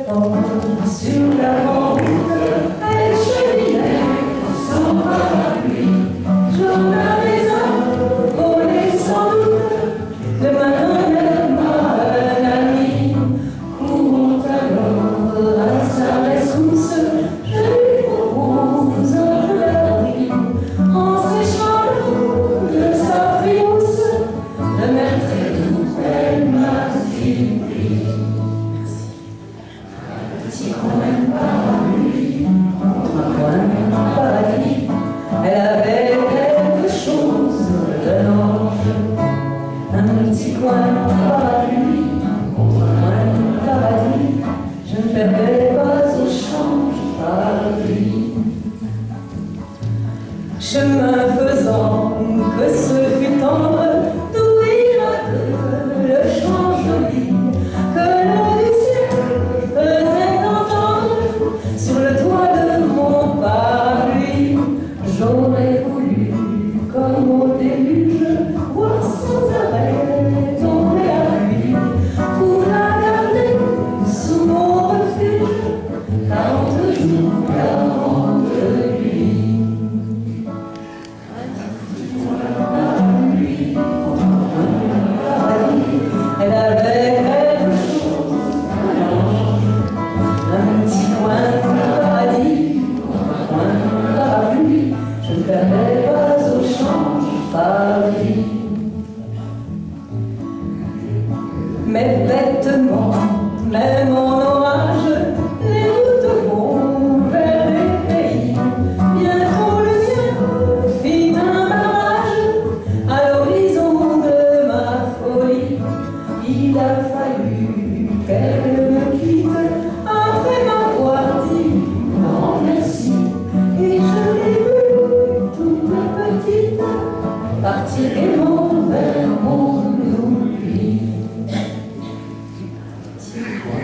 Sur la route, elle cheminait sans parapluie. J'en avais un, volé sans doute. Le matin même à un ami, courant alors à sa rescousse, je lui propose un peu d'abri. En séchant l'eau de sa frimousse, le maître est doux, elle m'a dit. Petit coin parapluie, un coin paradis, elle avait quelque chose d'un ange. Un petit coin parapluie, un paradis, je ne perdais pas au change paradis. Chemin faisant que ce fut tendre d'ouvrir un peu le champ joli que l'eau du ciel faisait entendre sur le toit de mon parapluie. J'aurais voulu, comme au déluge, voir sans arrêt tomber à lui pour la garder sous mon refuge, 40 jours, 40 nuits. Elle avait quelque chose, un petit coin de paradis, un coin de parapluie, je ne perdais pas au change paradis. Mes vêtements, même en orage, les routes vont vers les pays. Bientôt le ciel fit un barrage à l'horizon de ma folie. Il a fallu qu'elle me quitte après m'avoir dit grand merci. Et je l'ai vue toute petite partir gaiement vers mon oubli.